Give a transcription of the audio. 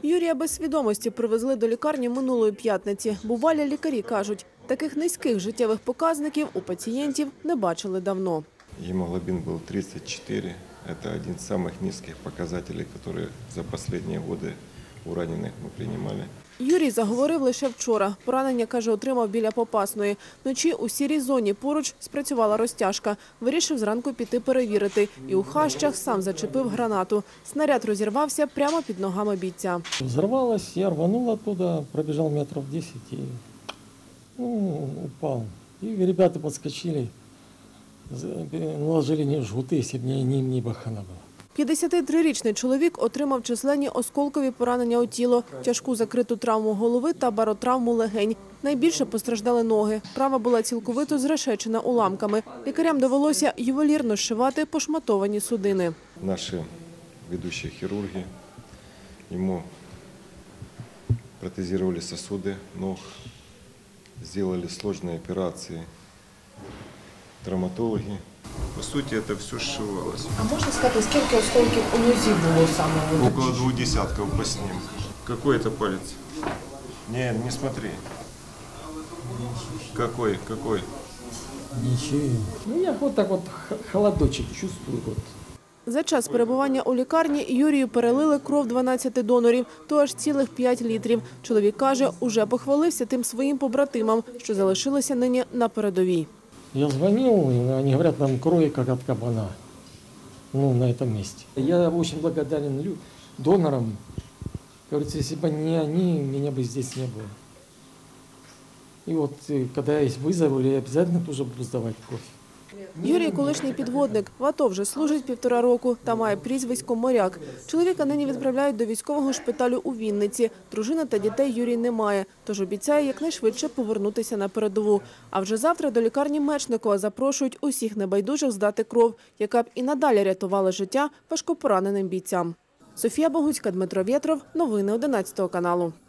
Юрія без свідомості привезли до лікарні минулої п'ятниці. Бувалі лікарі кажуть, таких низьких життєвих показників у пацієнтів не бачили давно. Гемоглобин был 34. Это один из самых низких показателей, которые за последние годы у раненых мы принимали. Юрій заговорив лише вчора. Поранення, каже, отримав біля Попасної. Вночі у сірій зоні поруч спрацювала розтяжка. Вирішив зранку піти перевірити. І у хащах сам зачепив гранату. Снаряд розірвався прямо під ногами бійця. Взорвалась, я рванул оттуда, пробежал метров 10 и упал. И ребята подскочили, наложили мне жгуты, если бы не бахана была. 53-річний чоловік отримав численні осколкові поранення у тіло, тяжку закриту травму голови та баротравму легень. Найбільше постраждали ноги. Права була цілковито зрешечена уламками. Лікарям довелося ювелірно зшивати пошматовані судини. Наши ведущие хирурги ему протезировали сосуды ног, сделали сложные операции. Травматологи. По сути, это все сшивалось. А можна сказати, скільки осколків у нозі було саме? Около 2 десятков по снимку. Какой это палец? Не смотри. Какой? Ничего. Я вот так вот холодочек чувствую. Вот. За час перебування у лікарні Юрію перелили кров 12 донорів, то аж цілих 5 літрів. Чоловік каже, уже похвалився тим своїм побратимам, що залишилися нині на передовій. Я звонил, они говорят, нам крови как от кабана. На этом месте. Я очень благодарен донорам. Говорится, если бы не они, меня бы здесь не было. И вот, когда есть вызов, я обязательно тоже буду сдавать кровь. Юрій – колишній підводник. В АТО вже служить 1,5 року та має прізвисько «Моряк». Чоловіка нині відправляють до військового шпиталю у Вінниці. Дружини та дітей Юрій не має, тож обіцяє якнайшвидше повернутися на передову. А вже завтра до лікарні Мечникова запрошують усіх небайдужих здати кров, яка б і надалі рятувала життя важкопораненим бійцям. Софія Богуцька, Дмитро Вєтров. Новини 11 каналу.